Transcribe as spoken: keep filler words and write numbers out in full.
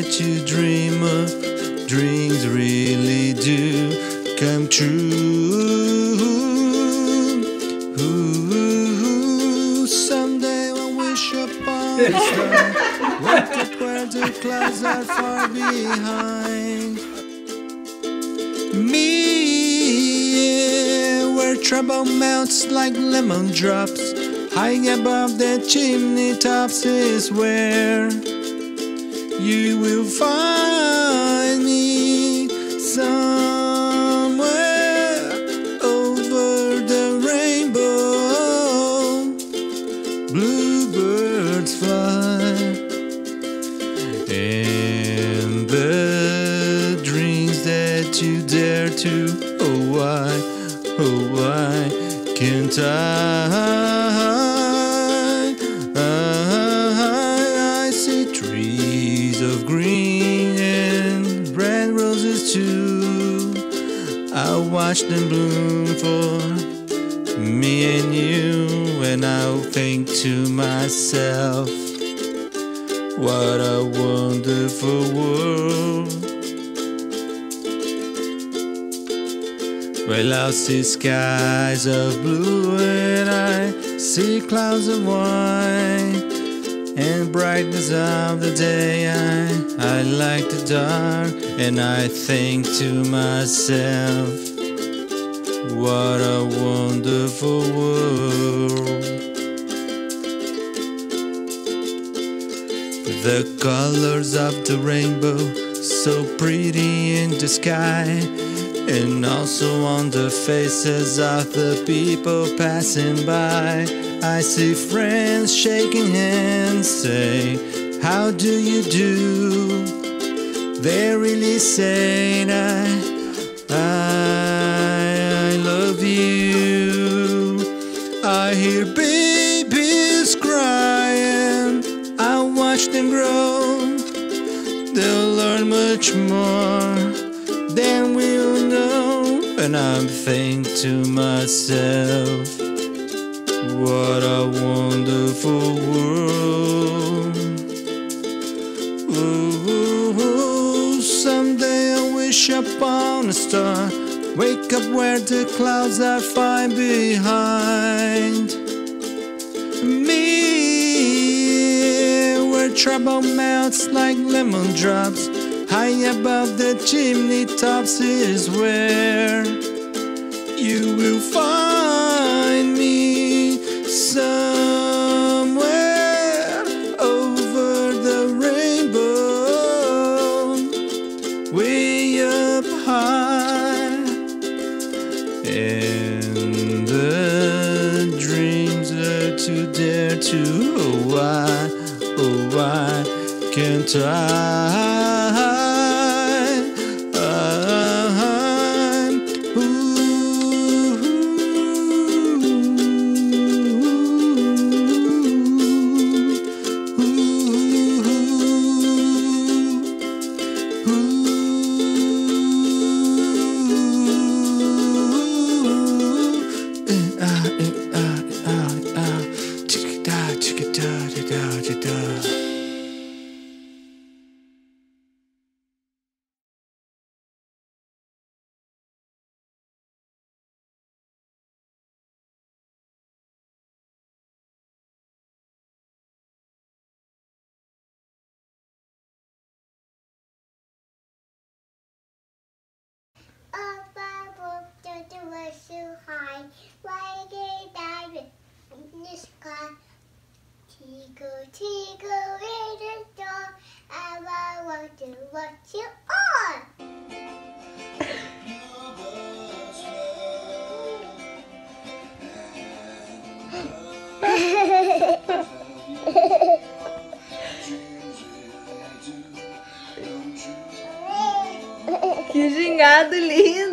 that you dream of, dreams really do come true. Ooh, someday I'll wish upon a star, wake up where the clouds are far behind me, yeah, where trouble melts like lemon drops. High above the chimney tops is where you will find me, somewhere over the rainbow. Bluebirds fly, and the dreams that you dare to, oh why, oh why can't I? Of green and red roses too, I watch them bloom for me and you, and I'll think to myself, what a wonderful world. Well, I'll see skies of blue and I see clouds of white, and brightness of the day. I, I like the dark, and I think to myself, what a wonderful world. The colors of the rainbow, so pretty in the sky, and also on the faces of the people passing by. I see friends shaking hands, say, how do you do? They're really saying, I, I, I love you. I hear babies crying, I watch them grow. They'll learn much more than we'll know, and I'm thinking to myself, what a wonderful world. Ooh, someday I wish upon a star, wake up where the clouds are far behind me, where trouble melts like lemon drops. High above the chimney tops is where you will find me, somewhere over the rainbow, way up high, and the dreams are too dare to, oh why, oh why can't I? Up above the door so high, like a diamond in the sky. Tickle, tickle, little star, and I want to watch you on. Que gingado lindo!